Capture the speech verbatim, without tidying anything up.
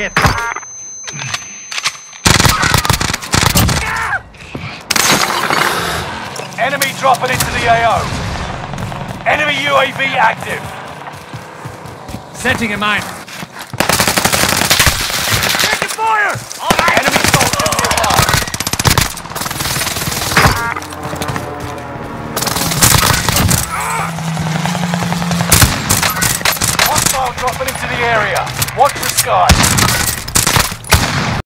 hit. Enemy dropping into the A O. Enemy U A V active. Setting a mine. Taking fire! All right. Enemy soldier nearby. Hostile dropping into the area. Watch the sky.